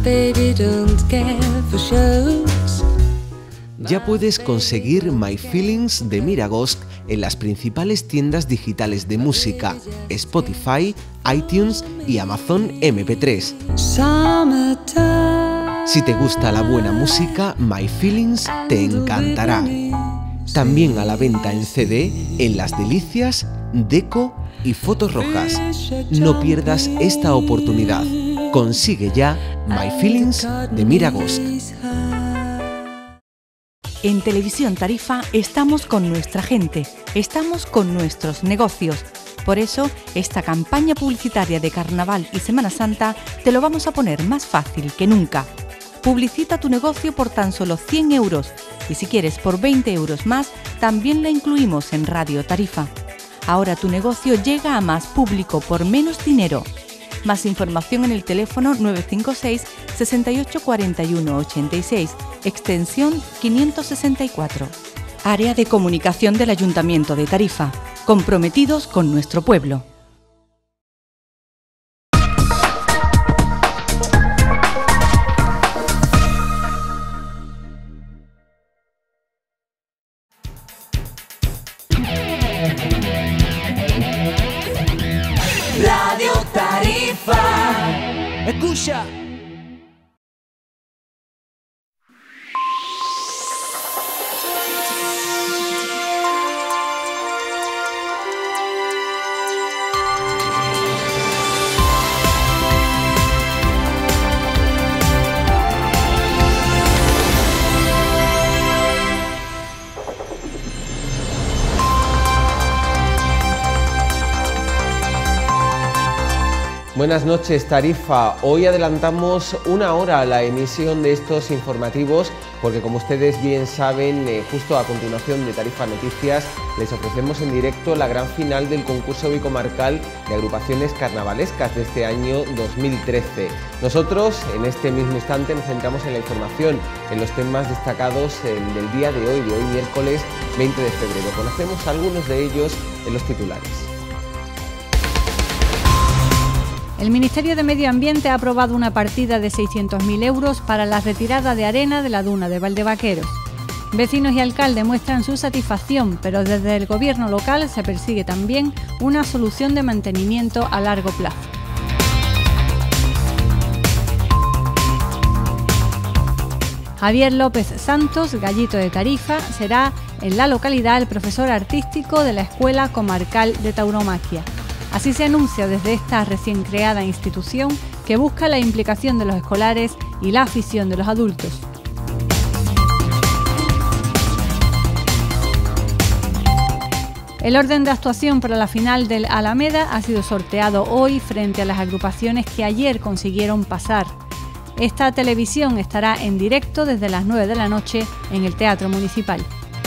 baby, don't care for shows. Ya puedes conseguir My Feelings de Miragosk en las principales tiendas digitales de música, Spotify, iTunes y Amazon MP3. Si te gusta la buena música, My Feelings te encantará. También a la venta en CD en Las Delicias, Deco y Fotos Rojas. No pierdas esta oportunidad. Consigue ya My Feelings de Miragosk. En Televisión Tarifa estamos con nuestra gente, estamos con nuestros negocios. Por eso, esta campaña publicitaria de Carnaval y Semana Santa te lo vamos a poner más fácil que nunca. Publicita tu negocio por tan solo 100 euros y si quieres por 20 euros más, también la incluimos en Radio Tarifa. Ahora tu negocio llega a más público por menos dinero. Más información en el teléfono 956 68 41 86, extensión 564. Área de Comunicación del Ayuntamiento de Tarifa. Comprometidos con nuestro pueblo. Radio Tarifa. Escucha. Buenas noches, Tarifa. Hoy adelantamos una hora la emisión de estos informativos porque, como ustedes bien saben, justo a continuación de Tarifa Noticias les ofrecemos en directo la gran final del concurso bicomarcal de agrupaciones carnavalescas de este año 2013. Nosotros en este mismo instante nos centramos en la información, en los temas destacados del día de hoy miércoles 20 de febrero. Conocemos algunos de ellos en los titulares. El Ministerio de Medio Ambiente ha aprobado una partida de 600.000 euros para la retirada de arena de la duna de Valdevaqueros. Vecinos y alcalde muestran su satisfacción, pero desde el gobierno local se persigue también una solución de mantenimiento a largo plazo. Javier López Santos, gallito de Tarifa, será en la localidad el profesor artístico de la Escuela Comarcal de Tauromaquia. Así se anuncia desde esta recién creada institución que busca la implicación de los escolares y la afición de los adultos. El orden de actuación para la final del Alameda ha sido sorteado hoy frente a las agrupaciones que ayer consiguieron pasar. Esta televisión estará en directo desde las 9 de la noche en el Teatro Municipal.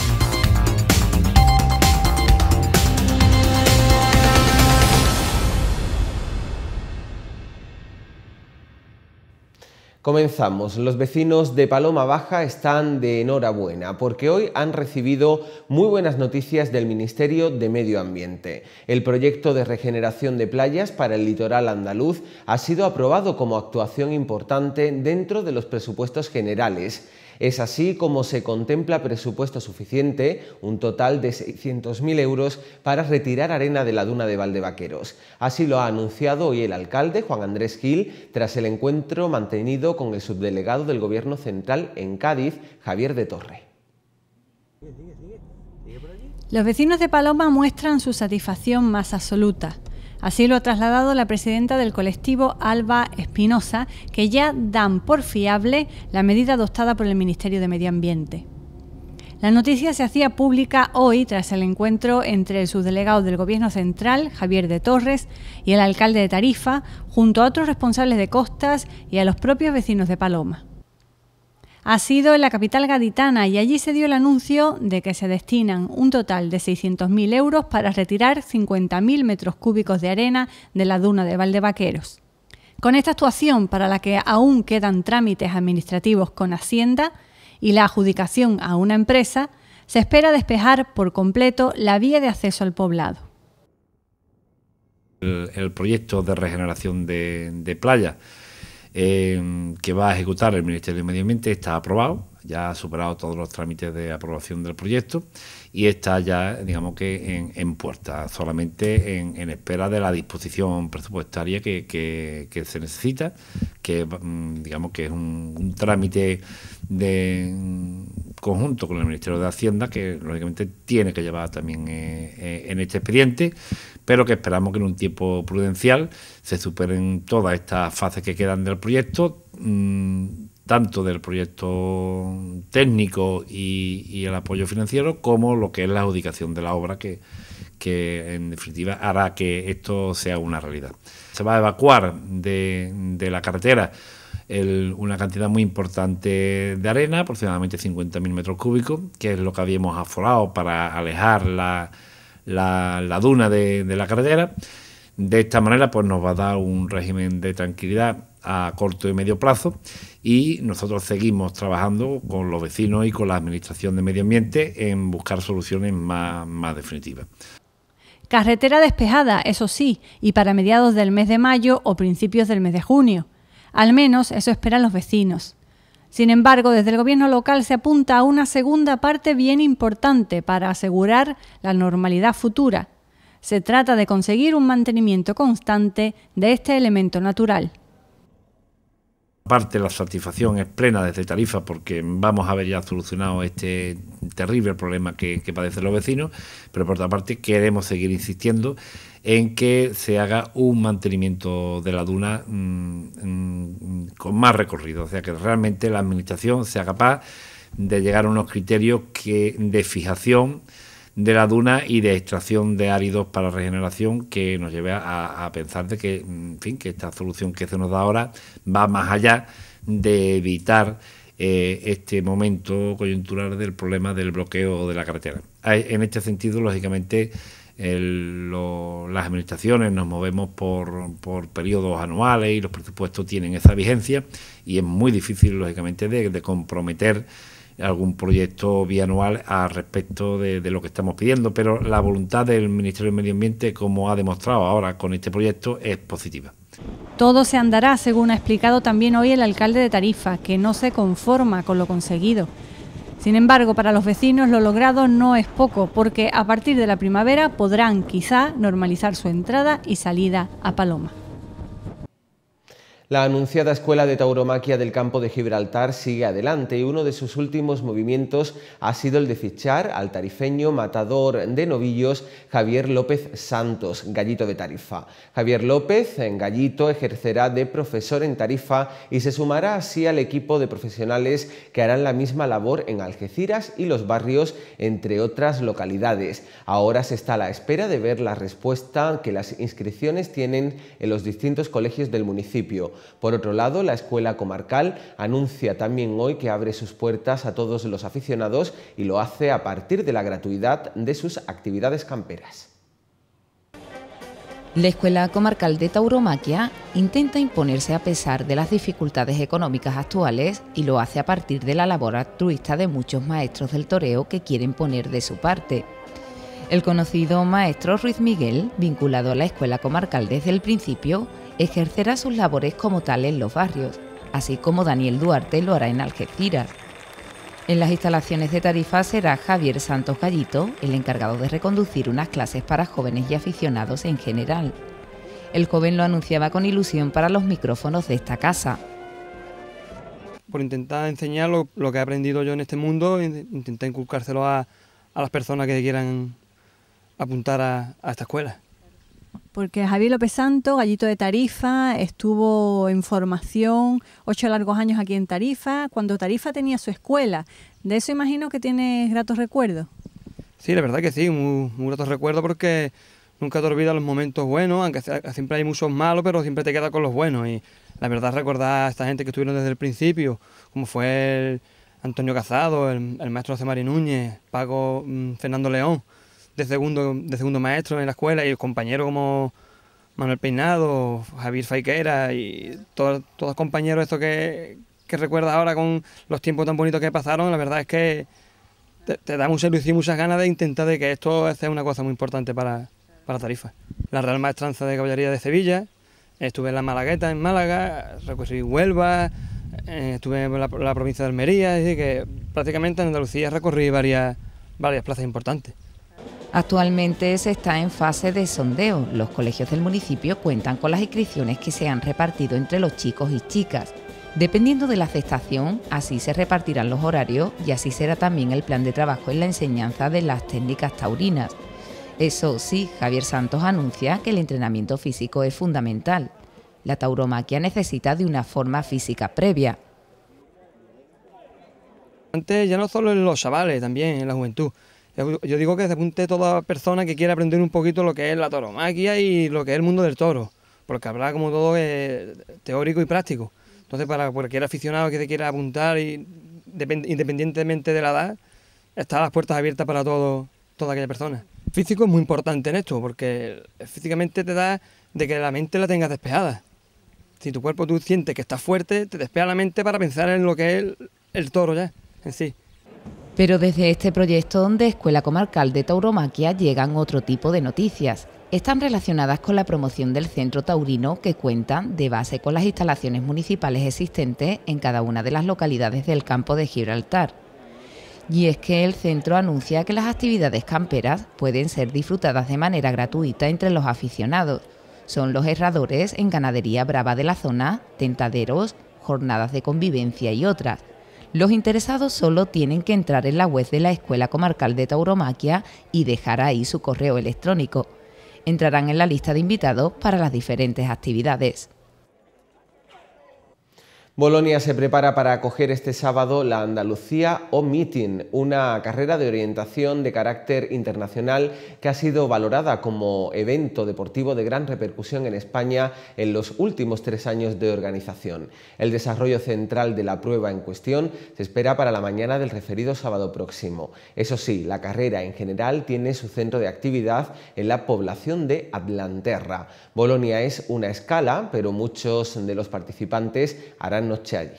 Comenzamos. Los vecinos de Paloma Baja están de enhorabuena porque hoy han recibido muy buenas noticias del Ministerio de Medio Ambiente. El proyecto de regeneración de playas para el litoral andaluz ha sido aprobado como actuación importante dentro de los presupuestos generales. Es así como se contempla presupuesto suficiente, un total de 600.000 euros para retirar arena de la duna de Valdevaqueros. Así lo ha anunciado hoy el alcalde, Juan Andrés Gil, tras el encuentro mantenido con el subdelegado del Gobierno Central en Cádiz, Javier de Torre. Los vecinos de Paloma muestran su satisfacción más absoluta. Así lo ha trasladado la presidenta del colectivo, Alba Espinosa, que ya dan por fiable la medida adoptada por el Ministerio de Medio Ambiente. La noticia se hacía pública hoy tras el encuentro entre el subdelegado del Gobierno Central, Javier de Torres, y el alcalde de Tarifa, junto a otros responsables de costas y a los propios vecinos de Paloma. Ha sido en la capital gaditana y allí se dio el anuncio de que se destinan un total de 600.000 euros para retirar 50.000 metros cúbicos de arena de la duna de Valdevaqueros. Con esta actuación, para la que aún quedan trámites administrativos con Hacienda y la adjudicación a una empresa, se espera despejar por completo la vía de acceso al poblado. El proyecto de regeneración de playa que va a ejecutar el Ministerio de Medio Ambiente está aprobado, ya ha superado todos los trámites de aprobación del proyecto y está ya, digamos que en puerta, solamente en espera de la disposición presupuestaria que se necesita, que digamos que es un trámite conjunto con el Ministerio de Hacienda, que lógicamente tiene que llevar también en este expediente, pero que esperamos que en un tiempo prudencial se superen todas estas fases que quedan del proyecto, tanto del proyecto técnico y el apoyo financiero, como lo que es la adjudicación de la obra, que en definitiva hará que esto sea una realidad. Se va a evacuar de la carretera una cantidad muy importante de arena, aproximadamente 50.000 metros cúbicos, que es lo que habíamos aforado para alejar la duna de la carretera. De esta manera pues nos va a dar un régimen de tranquilidad a corto y medio plazo, y nosotros seguimos trabajando con los vecinos y con la Administración de Medio Ambiente en buscar soluciones más definitivas. Carretera despejada, eso sí, y para mediados del mes de mayo o principios del mes de junio. Al menos eso esperan los vecinos. Sin embargo, desde el gobierno local se apunta a una segunda parte bien importante para asegurar la normalidad futura. Se trata de conseguir un mantenimiento constante de este elemento natural. Aparte, la satisfacción es plena desde Tarifa, porque vamos a haber ya solucionado este terrible problema que padecen los vecinos, pero por otra parte queremos seguir insistiendo en que se haga un mantenimiento de la duna con más recorrido, o sea, que realmente la Administración sea capaz de llegar a unos criterios de fijación de la duna y de extracción de áridos para regeneración, que nos lleve a pensar de que, en fin, que esta solución que se nos da ahora va más allá de evitar este momento coyuntural del problema del bloqueo de la carretera. En este sentido, lógicamente, las administraciones nos movemos por periodos anuales y los presupuestos tienen esa vigencia, y es muy difícil, lógicamente, de comprometer algún proyecto bianual al respecto de lo que estamos pidiendo, pero la voluntad del Ministerio del Medio Ambiente, como ha demostrado ahora con este proyecto, es positiva. Todo se andará, según ha explicado también hoy el alcalde de Tarifa, que no se conforma con lo conseguido. Sin embargo, para los vecinos lo logrado no es poco, porque a partir de la primavera podrán quizá normalizar su entrada y salida a Paloma. La anunciada Escuela de Tauromaquia del Campo de Gibraltar sigue adelante, y uno de sus últimos movimientos ha sido el de fichar al tarifeño matador de novillos Javier López Santos, Gallito de Tarifa. Javier López, en Gallito, ejercerá de profesor en Tarifa y se sumará así al equipo de profesionales que harán la misma labor en Algeciras y Los Barrios, entre otras localidades. Ahora se está a la espera de ver la respuesta que las inscripciones tienen en los distintos colegios del municipio. Por otro lado, la Escuela Comarcal anuncia también hoy que abre sus puertas a todos los aficionados, y lo hace a partir de la gratuidad de sus actividades camperas. La Escuela Comarcal de Tauromaquia intenta imponerse a pesar de las dificultades económicas actuales, y lo hace a partir de la labor altruista de muchos maestros del toreo que quieren poner de su parte. El conocido maestro Ruiz Miguel, vinculado a la Escuela Comarcal desde el principio, ejercerá sus labores como tal en Los Barrios, así como Daniel Duarte lo hará en Algeciras. En las instalaciones de Tarifa será Javier Santos Gallito el encargado de reconducir unas clases para jóvenes y aficionados en general. El joven lo anunciaba con ilusión para los micrófonos de esta casa. Por intentar enseñar lo que he aprendido yo en este mundo, intentar inculcárselo a las personas que quieran apuntar a esta escuela. Porque Javier López Santos, Gallito de Tarifa, estuvo en formación 8 largos años aquí en Tarifa, cuando Tarifa tenía su escuela. De eso imagino que tienes gratos recuerdos. Sí, la verdad que sí, muy gratos recuerdos, porque nunca te olvidas los momentos buenos, aunque siempre hay muchos malos, pero siempre te quedas con los buenos. Y la verdad, recordar a esta gente que estuvieron desde el principio, como fue Antonio Cazado, el maestro José Mari Núñez, Paco Fernando León, de segundo maestro en la escuela, y compañeros como Manuel Peinado, Javier Faiquera, y todos compañeros estos que recuerdas ahora con los tiempos tan bonitos que pasaron. La verdad es que te da mucha ilusión y muchas ganas de intentar de que esto sea una cosa muy importante para Tarifa. La Real Maestranza de Caballería de Sevilla, Estuve en la Malagueta, en Málaga, recorrí Huelva, estuve en la provincia de Almería, es decir, que prácticamente en Andalucía recorrí varias plazas importantes. Actualmente se está en fase de sondeo. Los colegios del municipio cuentan con las inscripciones que se han repartido entre los chicos y chicas. Dependiendo de la aceptación, así se repartirán los horarios y así será también el plan de trabajo en la enseñanza de las técnicas taurinas. Eso sí, Javier Santos anuncia que el entrenamiento físico es fundamental. La tauromaquia necesita de una forma física previa. Antes ya no solo en los chavales, también en la juventud. Yo digo que se apunte toda persona que quiera aprender un poquito lo que es la tauromaquia y lo que es el mundo del toro, porque habrá como todo teórico y práctico. Entonces, para cualquier aficionado que se quiera apuntar, y independientemente de la edad, están las puertas abiertas para toda aquella persona. El físico es muy importante en esto, porque físicamente te da de que la mente la tengas despejada. Si tu cuerpo tú sientes que estás fuerte, te despeja la mente para pensar en lo que es el toro ya, en sí. Pero desde este proyecto de Escuela Comarcal de Tauromaquia llegan otro tipo de noticias. Están relacionadas con la promoción del centro taurino, que cuenta de base con las instalaciones municipales existentes en cada una de las localidades del campo de Gibraltar. Y es que el centro anuncia que las actividades camperas pueden ser disfrutadas de manera gratuita entre los aficionados. Son los herradores en ganadería brava de la zona, tentaderos, jornadas de convivencia y otras. Los interesados solo tienen que entrar en la web de la Escuela Comarcal de Tauromaquia y dejar ahí su correo electrónico. Entrarán en la lista de invitados para las diferentes actividades. Bolonia se prepara para acoger este sábado la Andalucía O-Meeting, una carrera de orientación de carácter internacional que ha sido valorada como evento deportivo de gran repercusión en España en los últimos 3 años de organización. El desarrollo central de la prueba en cuestión se espera para la mañana del referido sábado próximo. Eso sí, la carrera en general tiene su centro de actividad en la población de Atlanterra. Bolonia es una escala, pero muchos de los participantes harán noche allí.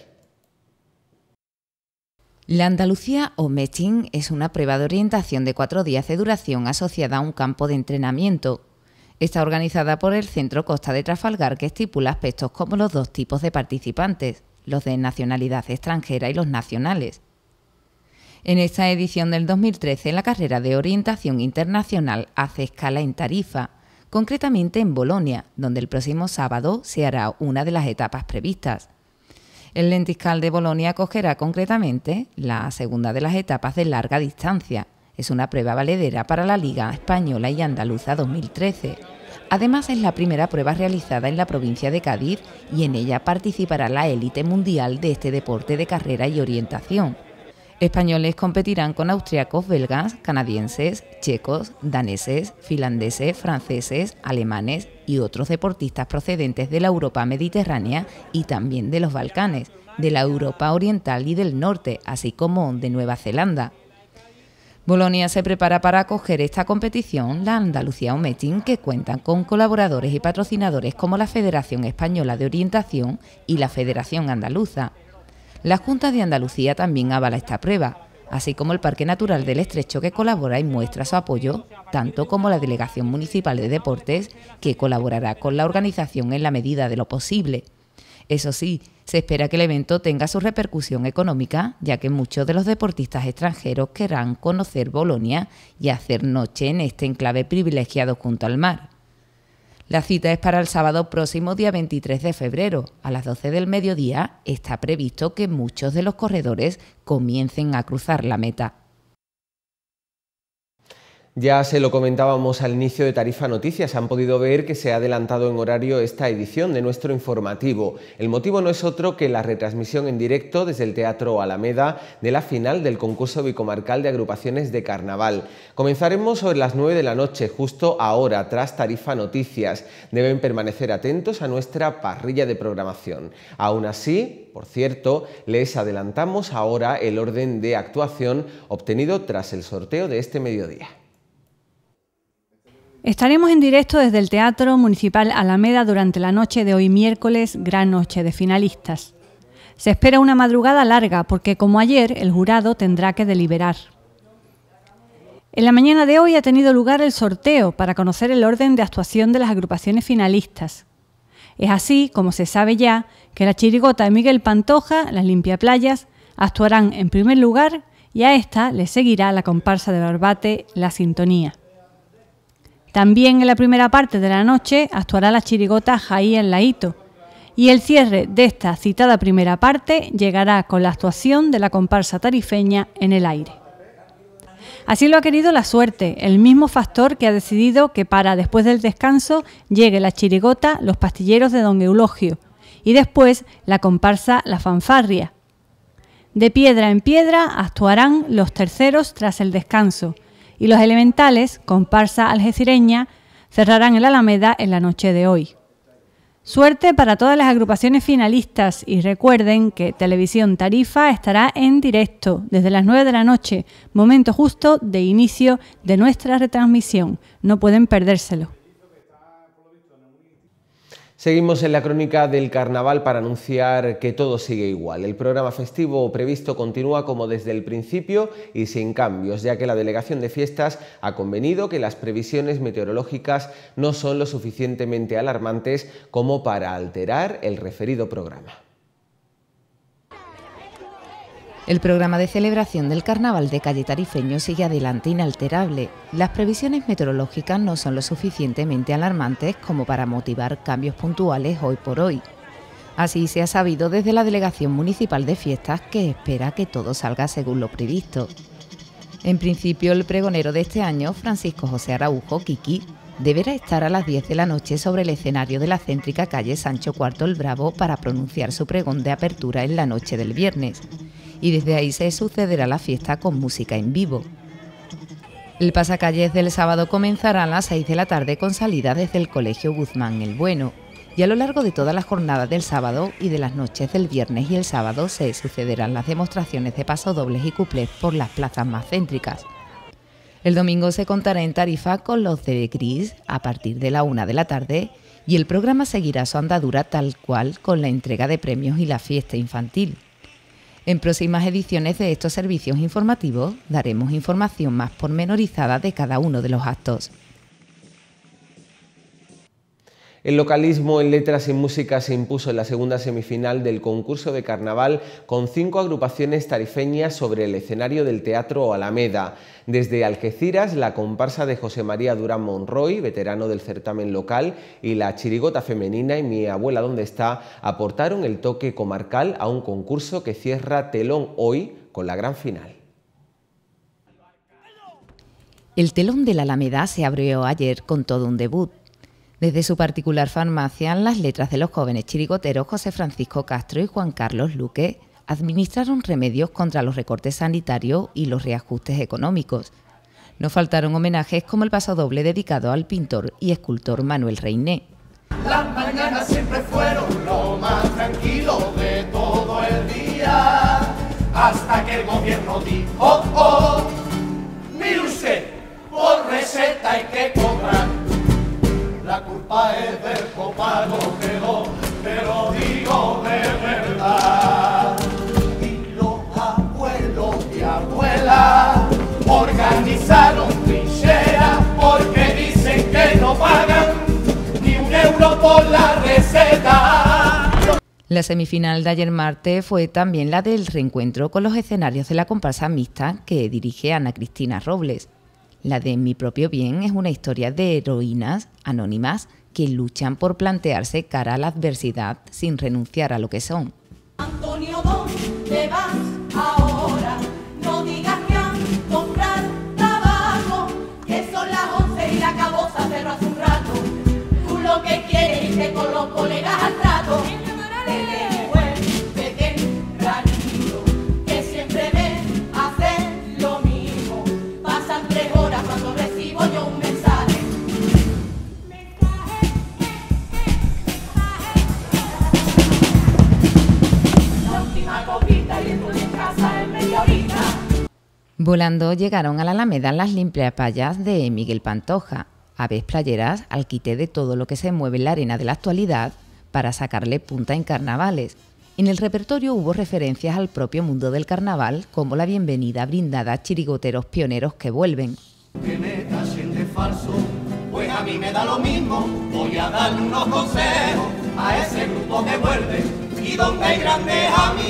La Andalucía O-Meeting es una prueba de orientación de 4 días de duración asociada a un campo de entrenamiento. Está organizada por el Centro Costa de Trafalgar, que estipula aspectos como los 2 tipos de participantes, los de nacionalidad extranjera y los nacionales. En esta edición del 2013, la carrera de orientación internacional hace escala en Tarifa, concretamente en Bolonia, donde el próximo sábado se hará una de las etapas previstas. El Lentiscal de Bolonia acogerá concretamente la segunda de las etapas de larga distancia. Es una prueba valedera para la Liga Española y Andaluza 2013. Además, es la primera prueba realizada en la provincia de Cádiz y en ella participará la élite mundial de este deporte de carrera y orientación. Españoles competirán con austriacos, belgas, canadienses, checos, daneses, finlandeses, franceses, alemanes y otros deportistas procedentes de la Europa mediterránea y también de los Balcanes, de la Europa oriental y del norte, así como de Nueva Zelanda. Bolonia se prepara para acoger esta competición, la Andalucía O-Meeting, que cuentan con colaboradores y patrocinadores como la Federación Española de Orientación y la Federación Andaluza. La Junta de Andalucía también avala esta prueba, así como el Parque Natural del Estrecho, que colabora y muestra su apoyo, tanto como la Delegación Municipal de Deportes, que colaborará con la organización en la medida de lo posible. Eso sí, se espera que el evento tenga su repercusión económica, ya que muchos de los deportistas extranjeros querrán conocer Bolonia y hacer noche en este enclave privilegiado junto al mar. La cita es para el sábado próximo, día 23 de febrero. A las 12 del mediodía está previsto que muchos de los corredores comiencen a cruzar la meta. Ya se lo comentábamos al inicio de Tarifa Noticias, han podido ver que se ha adelantado en horario esta edición de nuestro informativo. El motivo no es otro que la retransmisión en directo desde el Teatro Alameda de la final del concurso bicomarcal de agrupaciones de carnaval. Comenzaremos sobre las 9 de la noche, justo ahora, tras Tarifa Noticias. Deben permanecer atentos a nuestra parrilla de programación. Aún así, por cierto, les adelantamos ahora el orden de actuación obtenido tras el sorteo de este mediodía. Estaremos en directo desde el Teatro Municipal Alameda durante la noche de hoy miércoles, gran noche de finalistas. Se espera una madrugada larga porque, como ayer, el jurado tendrá que deliberar. En la mañana de hoy ha tenido lugar el sorteo para conocer el orden de actuación de las agrupaciones finalistas. Es así como se sabe ya que la chirigota de Miguel Pantoja, las limpiaplayas, actuarán en primer lugar y a esta le seguirá la comparsa de Barbate, La Sintonía. También en la primera parte de la noche actuará la chirigota Jaí en Laíto, y el cierre de esta citada primera parte llegará con la actuación de la comparsa tarifeña En el Aire. Así lo ha querido la suerte, el mismo factor que ha decidido que para después del descanso llegue la chirigota Los Pastilleros de Don Eulogio y después la comparsa La Fanfarria. De piedra en piedra actuarán los terceros tras el descanso y los elementales, comparsa algecireña, cerrarán el Alameda en la noche de hoy. Suerte para todas las agrupaciones finalistas y recuerden que Televisión Tarifa estará en directo desde las 9 de la noche, momento justo de inicio de nuestra retransmisión. No pueden perdérselo. Seguimos en la crónica del carnaval para anunciar que todo sigue igual. El programa festivo previsto continúa como desde el principio y sin cambios, ya que la Delegación de Fiestas ha convenido que las previsiones meteorológicas no son lo suficientemente alarmantes como para alterar el referido programa. El programa de celebración del Carnaval de Calle Tarifeño sigue adelante inalterable. Las previsiones meteorológicas no son lo suficientemente alarmantes como para motivar cambios puntuales hoy por hoy. Así se ha sabido desde la Delegación Municipal de Fiestas, que espera que todo salga según lo previsto. En principio, el pregonero de este año, Francisco José Araujo, Kiki, deberá estar a las 10 de la noche sobre el escenario de la céntrica calle Sancho IV el Bravo para pronunciar su pregón de apertura en la noche del viernes. Y desde ahí se sucederá la fiesta con música en vivo. El pasacalles del sábado comenzará a las 6 de la tarde con salida desde el Colegio Guzmán el Bueno, y a lo largo de todas las jornadas del sábado y de las noches del viernes y el sábado se sucederán las demostraciones de pasodobles y cuplés por las plazas más céntricas. El domingo se contará en Tarifa con los de Gris a partir de la 1 de la tarde y el programa seguirá su andadura tal cual con la entrega de premios y la fiesta infantil. En próximas ediciones de estos servicios informativos daremos información más pormenorizada de cada uno de los actos. El localismo en letras y música se impuso en la segunda semifinal del concurso de carnaval con 5 agrupaciones tarifeñas sobre el escenario del Teatro Alameda. Desde Algeciras, la comparsa de José María Durán Monroy, veterano del certamen local, y la chirigota femenina Y mi abuela dónde está, aportaron el toque comarcal a un concurso que cierra telón hoy con la gran final. El telón de la Alameda se abrió ayer con todo un debut. Desde su particular farmacia, las letras de los jóvenes chirigoteros José Francisco Castro y Juan Carlos Luque administraron remedios contra los recortes sanitarios y los reajustes económicos. No faltaron homenajes como el pasodoble dedicado al pintor y escultor Manuel Reiné. Las mañanas siempre fueron lo más tranquilo de todo el día, hasta que el gobierno dijo, oh, mire usted, por receta hay que cobrar. La culpa es del copago, te lo digo de verdad. Y los abuelos y abuelas organizaron trincheras porque dicen que no pagan ni €1 por la receta. La semifinal de ayer martes fue también la del reencuentro con los escenarios de la comparsa mixta que dirige Ana Cristina Robles. La de Mi propio bien es una historia de heroínas anónimas que luchan por plantearse cara a la adversidad sin renunciar a lo que son. Antonio, ¿dónde vas ahora? No digas que han comprado tabaco, que son las 11 y la caboza cerró hace un rato. Tú lo que quieres es que con los colegas al trato. Volando llegaron a la Alameda las limpiaplayas de Miguel Pantoja, aves playeras al quite de todo lo que se mueve en la arena de la actualidad para sacarle punta en carnavales. En el repertorio hubo referencias al propio mundo del carnaval, como la bienvenida brindada a chirigoteros pioneros que vuelven. Que me tachen de falso, pues a mí me da lo mismo, voy a darle unos consejos. a ese grupo que vuelve y donde hay grandes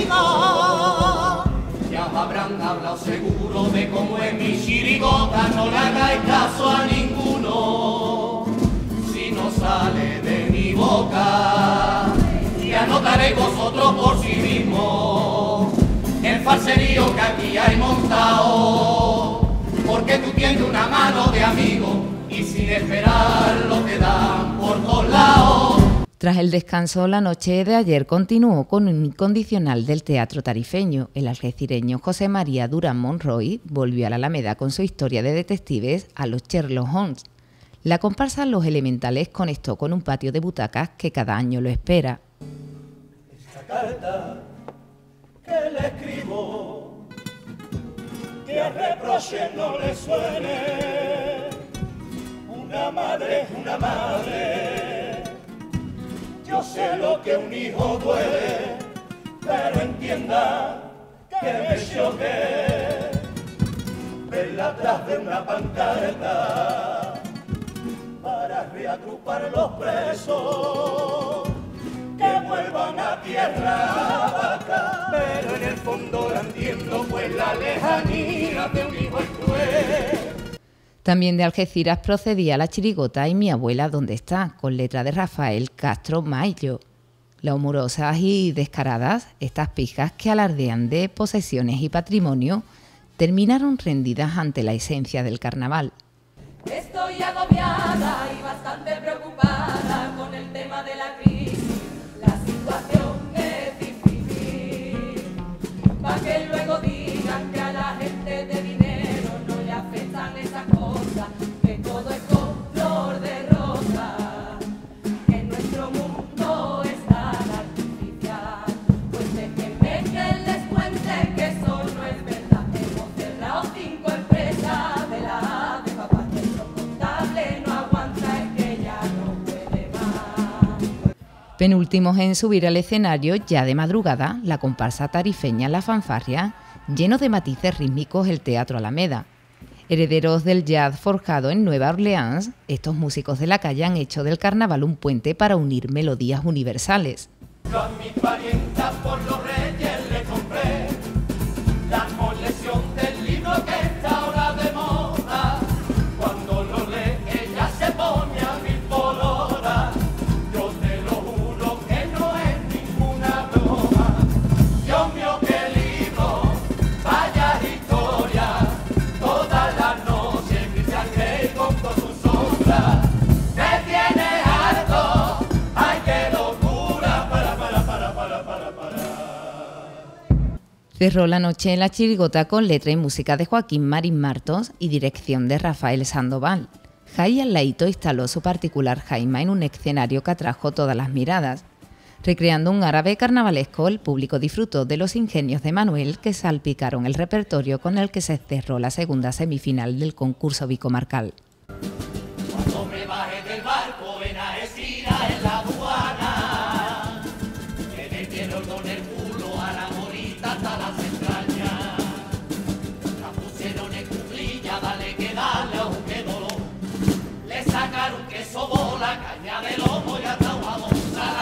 amigos. Ya habrán hablado seguro de cómo es mi chirigota, no le hagáis caso a ninguno, si no sale de mi boca, y anotaréis vosotros por sí mismos el falserío que aquí hay montado, porque tú tienes una mano de amigo y sin esperarlo te dan por todos lados. Tras el descanso, la noche de ayer continuó con un incondicional del teatro tarifeño. El algecireño José María Durán Monroy volvió a la Alameda con su historia de detectives a los Sherlock Holmes. La comparsa Los Elementales conectó con un patio de butacas que cada año lo espera. Esta carta que le escribo, que a reproche no le suene, una madre es una madre. Yo sé lo que un hijo duele, pero entienda que me choque verla atrás de una pancarta para reagrupar los presos que vuelvan a tierra vaca. Pero en el fondo la entiendo, pues la lejanía de un hijo es cruel. También de Algeciras procedía la chirigota Y mi abuela dónde está, con letra de Rafael Castro Maillo. Las humorosas y descaradas, estas pijas que alardean de posesiones y patrimonio, terminaron rendidas ante la esencia del carnaval. Estoy agobiada y bastante preocupada con el tema de la crisis. La situación es difícil, para que luego digan que a la gente de dinero no le afectan esas cosas, que todo es color de rosa, que nuestro mundo es tan artificial. Pues déjenme que les cuente que eso no es verdad. Hemos cerrado 5 empresas de la de papá, que lo contable no aguanta, es que ya no puede más. Penúltimos en subir al escenario, ya de madrugada, la comparsa tarifeña La Fanfarria, lleno de matices rítmicos el Teatro Alameda. Herederos del jazz forjado en Nueva Orleans, estos músicos de la calle han hecho del carnaval un puente para unir melodías universales. Yo a mi parienta por los reyes le compré la colección del libro que está ahora de moda. Cuando lo lee ella se pone a 1000 por hora. Yo te lo juro que no es ninguna broma. Dios mío, qué libro, vaya historia. Todas las noches Christian Grey con su sombra. Me tiene harto, ay qué locura, para. Cerró la noche en la chirigota con letra y música de Joaquín Marín Martos y dirección de Rafael Sandoval. Jai al laito instaló su particular jaima en un escenario que atrajo todas las miradas. Recreando un árabe carnavalesco, el público disfrutó de los ingenios de Manuel que salpicaron el repertorio con el que se cerró la segunda semifinal del concurso bicomarcal. Cuando me baje del barco en Algeciras en la aduana, que me tiene con el culo a la morita hasta las entrañas. La pusieron en cuclilla, dale que dale, aunque dolor. Le sacaron queso bola, caña de lomo y hasta un jamón.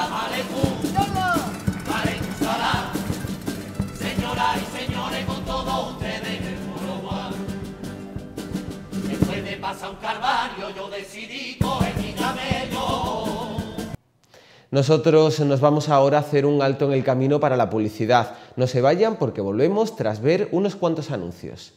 Señoras y señores, con todos ustedes el Foro Guam. Después de pasar un calvario, yo decidí coger mi camello. Nosotros nos vamos ahora a hacer un alto en el camino para la publicidad. No se vayan porque volvemos tras ver unos cuantos anuncios.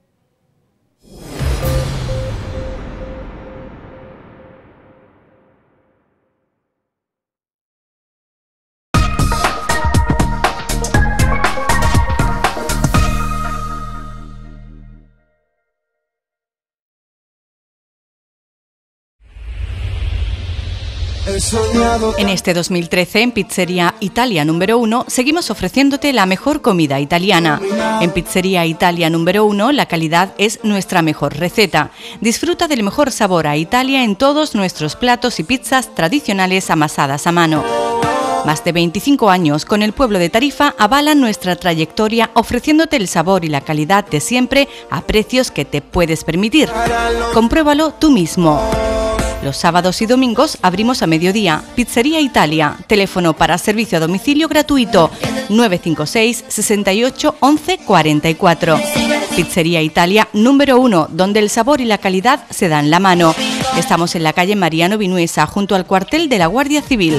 En este 2013, en Pizzería Italia número 1, seguimos ofreciéndote la mejor comida italiana. En Pizzería Italia número 1, la calidad es nuestra mejor receta. Disfruta del mejor sabor a Italia en todos nuestros platos y pizzas tradicionales amasadas a mano. Más de 25 años con el pueblo de Tarifa avalan nuestra trayectoria ofreciéndote el sabor y la calidad de siempre a precios que te puedes permitir. Compruébalo tú mismo. Los sábados y domingos abrimos a mediodía. Pizzería Italia. Teléfono para servicio a domicilio gratuito 956 68 11 44. Pizzería Italia número 1, donde el sabor y la calidad se dan la mano. Estamos en la calle Mariano Vinuesa, junto al cuartel de la Guardia Civil.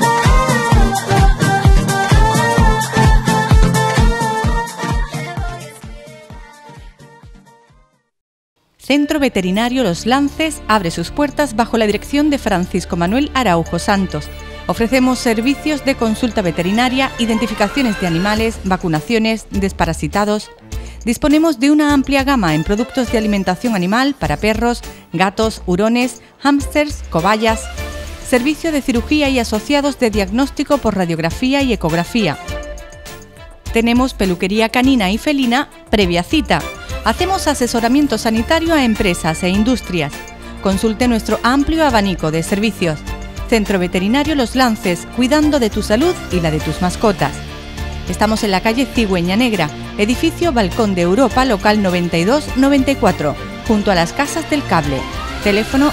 Centro Veterinario Los Lances abre sus puertas bajo la dirección de Francisco Manuel Araujo Santos. Ofrecemos servicios de consulta veterinaria, identificaciones de animales, vacunaciones, desparasitados. Disponemos de una amplia gama en productos de alimentación animal para perros, gatos, hurones, hámsters, cobayas. Servicio de cirugía y asociados de diagnóstico por radiografía y ecografía. Tenemos peluquería canina y felina previa cita. Hacemos asesoramiento sanitario a empresas e industrias. Consulte nuestro amplio abanico de servicios. Centro Veterinario Los Lances, cuidando de tu salud y la de tus mascotas. Estamos en la calle Cigüeña Negra, edificio Balcón de Europa, local 92-94, junto a las Casas del Cable. Teléfono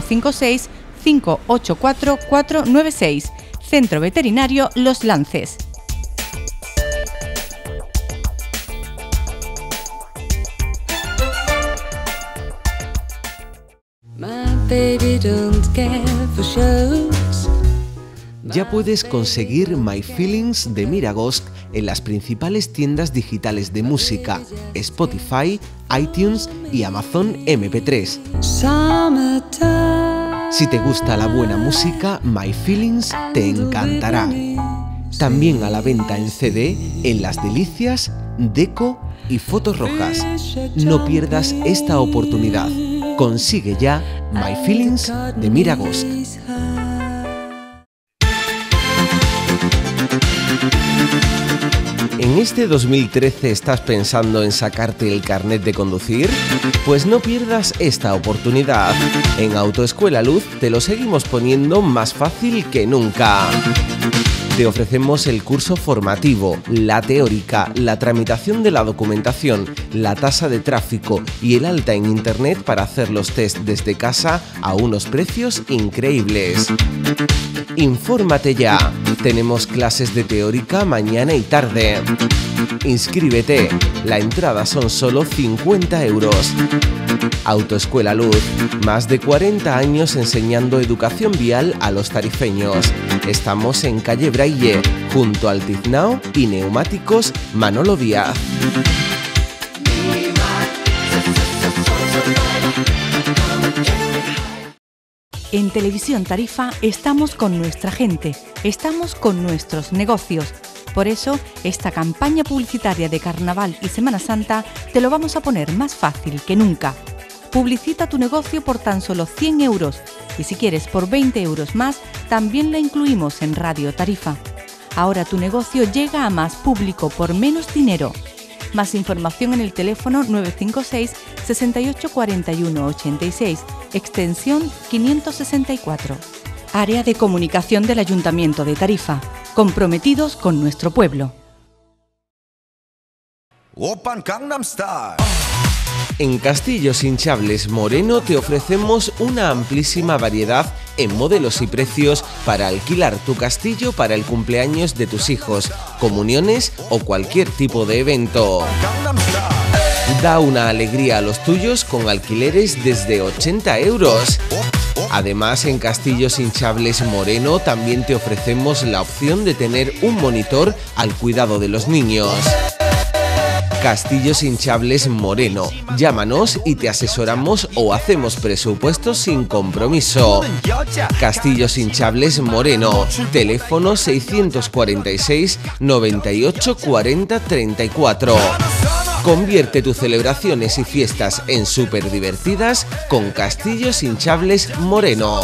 856-584-496. Centro Veterinario Los Lances. Ya puedes conseguir My Feelings de Miragosk en las principales tiendas digitales de música, Spotify, iTunes y Amazon MP3. Si te gusta la buena música, My Feelings te encantará. También a la venta en CD en Las Delicias, Deco y Fotos Rojas. No pierdas esta oportunidad. Consigue ya My Feelings de Miragosk. ¿En este 2013 estás pensando en sacarte el carnet de conducir? Pues no pierdas esta oportunidad. En Autoescuela Luz te lo seguimos poniendo más fácil que nunca. Te ofrecemos el curso formativo, la teórica, la tramitación de la documentación, la tasa de tráfico y el alta en internet para hacer los test desde casa a unos precios increíbles. Infórmate ya. Tenemos clases de teórica mañana y tarde. Inscríbete. La entrada son solo 50 euros. Autoescuela Luz. Más de 40 años enseñando educación vial a los tarifeños. Estamos en calle Braille, junto al Tiznao y Neumáticos Manolo Díaz. En Televisión Tarifa estamos con nuestra gente, estamos con nuestros negocios. Por eso, esta campaña publicitaria de Carnaval y Semana Santa te lo vamos a poner más fácil que nunca. Publicita tu negocio por tan solo 100 euros y si quieres por 20 euros más, también la incluimos en Radio Tarifa. Ahora tu negocio llega a más público por menos dinero. Más información en el teléfono 956 68 41 86, extensión 564. Área de Comunicación del Ayuntamiento de Tarifa. Comprometidos con nuestro pueblo. Oppan Gangnam Style. En Castillos Hinchables Moreno te ofrecemos una amplísima variedad en modelos y precios para alquilar tu castillo para el cumpleaños de tus hijos, comuniones o cualquier tipo de evento. Da una alegría a los tuyos con alquileres desde 80 euros. Además, en Castillos Hinchables Moreno también te ofrecemos la opción de tener un monitor al cuidado de los niños. Castillos Hinchables Moreno. Llámanos y te asesoramos o hacemos presupuestos sin compromiso. Castillos Hinchables Moreno. Teléfono 646 98 40 34. Convierte tus celebraciones y fiestas en súper divertidas con Castillos Hinchables Moreno.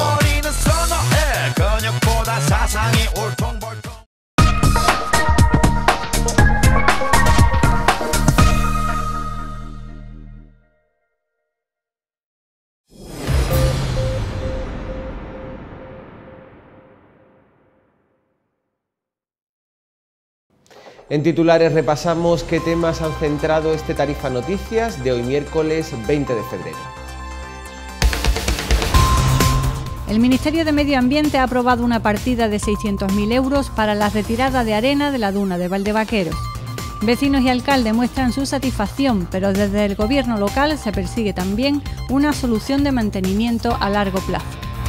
En titulares repasamos qué temas han centrado este Tarifa Noticias de hoy miércoles 20 de febrero. El Ministerio de Medio Ambiente ha aprobado una partida de 600.000 euros para la retirada de arena de la duna de Valdevaqueros. Vecinos y alcalde muestran su satisfacción, pero desde el gobierno local se persigue también una solución de mantenimiento a largo plazo.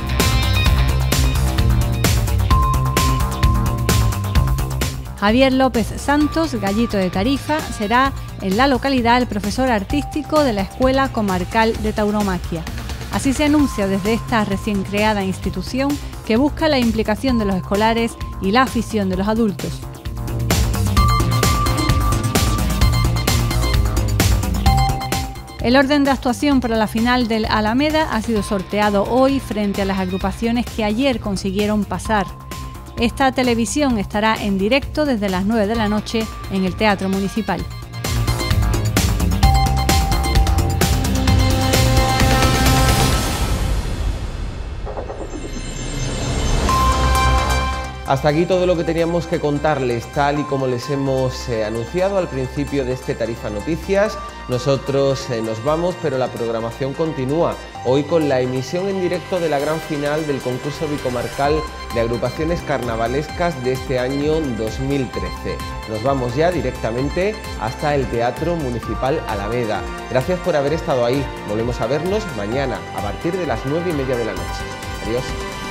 Javier López Santos, gallito de Tarifa, será en la localidad el profesor artístico de la Escuela Comarcal de Tauromaquia. Así se anuncia desde esta recién creada institución que busca la implicación de los escolares y la afición de los adultos. El orden de actuación para la final del Alameda ha sido sorteado hoy frente a las agrupaciones que ayer consiguieron pasar. Esta televisión estará en directo desde las 9 de la noche en el Teatro Municipal. Hasta aquí todo lo que teníamos que contarles, tal y como les hemos anunciado al principio de este Tarifa Noticias. Nosotros nos vamos, pero la programación continúa. Hoy con la emisión en directo de la gran final del concurso bicomarcal de agrupaciones carnavalescas de este año 2013. Nos vamos ya directamente hasta el Teatro Municipal Alameda. Gracias por haber estado ahí. Volvemos a vernos mañana a partir de las 9:30 de la noche. Adiós.